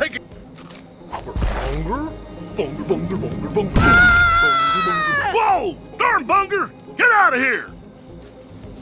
take it. Bunger? Bunger, bunger, bunger, bunger, bunger, bunger. Whoa! Darn Bunger! Get out of here!